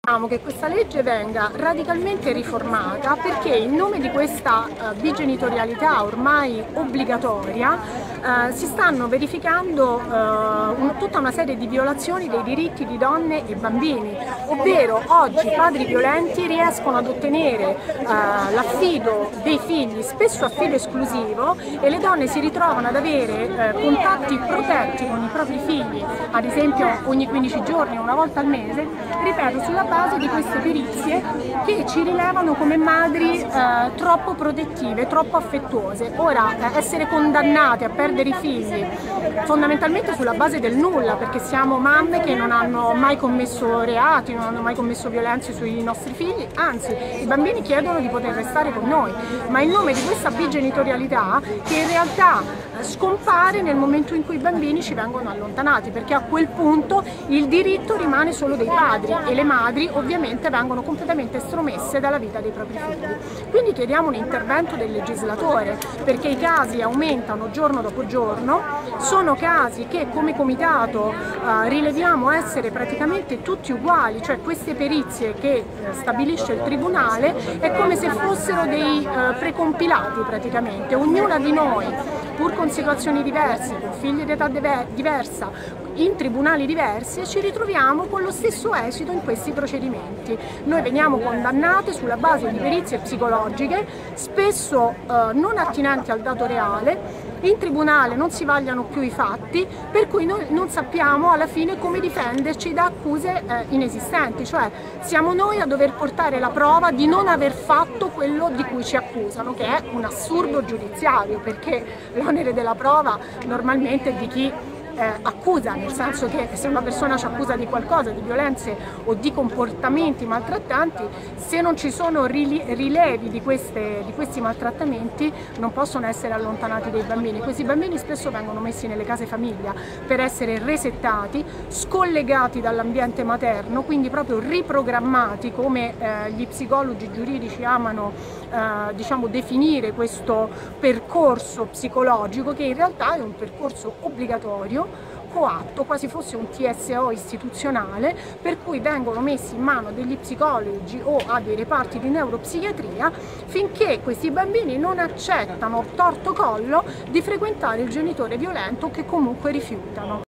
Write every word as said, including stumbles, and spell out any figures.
Che questa legge venga radicalmente riformata, perché in nome di questa uh, bigenitorialità ormai obbligatoria uh, si stanno verificando uh, un, tutta una serie di violazioni dei diritti di donne e bambini, ovvero oggi i padri violenti riescono ad ottenere uh, l'affido dei figli, spesso affido esclusivo, e le donne si ritrovano ad avere uh, contatti protetti con i propri figli, ad esempio ogni quindici giorni, una volta al mese, ripeto, sulla base di queste perizie che ci rilevano come madri eh, troppo protettive, troppo affettuose. Ora, eh, essere condannate a perdere i figli fondamentalmente sulla base del nulla, perché siamo mamme che non hanno mai commesso reati, non hanno mai commesso violenze sui nostri figli, anzi i bambini chiedono di poter restare con noi, ma in nome di questa bigenitorialità che in realtà scompare nel momento in cui i bambini ci vengono allontanati, perché a quel punto il diritto rimane solo dei padri e le madri ovviamente vengono completamente estromesse dalla vita dei propri figli. Quindi chiediamo un intervento del legislatore, perché i casi aumentano giorno dopo giorno, sono casi che come comitato eh, rileviamo essere praticamente tutti uguali, cioè queste perizie che eh, stabilisce il tribunale è come se fossero dei eh, precompilati praticamente, ognuna di noi, pur con situazioni diverse, con figli di età diversa, in tribunali diversi, e ci ritroviamo con lo stesso esito in questi procedimenti. Noi veniamo condannate sulla base di perizie psicologiche, spesso eh, non attinenti al dato reale. In tribunale non si vagliano più i fatti, per cui noi non sappiamo alla fine come difenderci da accuse eh, inesistenti, cioè siamo noi a dover portare la prova di non aver fatto quello di cui ci accusano, che è un assurdo giudiziario, perché l'onere della prova normalmente è di chi Eh, accusa, nel senso che se una persona ci accusa di qualcosa, di violenze o di comportamenti maltrattanti, se non ci sono rilevi di, queste, di questi maltrattamenti non possono essere allontanati dei bambini. Questi bambini spesso vengono messi nelle case famiglia per essere resettati, scollegati dall'ambiente materno, quindi proprio riprogrammati, come eh, gli psicologi giuridici amano eh, diciamo, definire questo percorso psicologico, che in realtà è un percorso obbligatorio, coatto, quasi fosse un T S O istituzionale, per cui vengono messi in mano degli psicologi o a dei reparti di neuropsichiatria finché questi bambini non accettano torto collo di frequentare il genitore violento, che comunque rifiutano.